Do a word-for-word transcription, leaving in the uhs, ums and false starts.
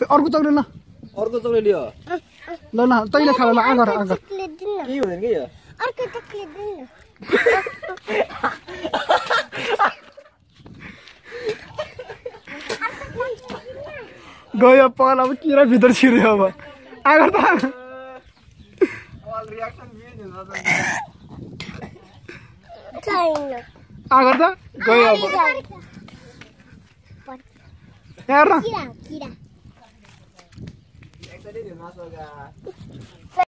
अर्को चक्लेट ल अर्को चक्लेट लियो ल ल तैले खा ल आगर आगर के हुँदैन के यो अर्को चक्लेट दिनु न गयो पल अब किरा भित्र छिर्यो अब आगर त अल रियाक्सन दिनु न छैन आगर त गयो अब हेर न किरा किरा एकचोटि दिनु न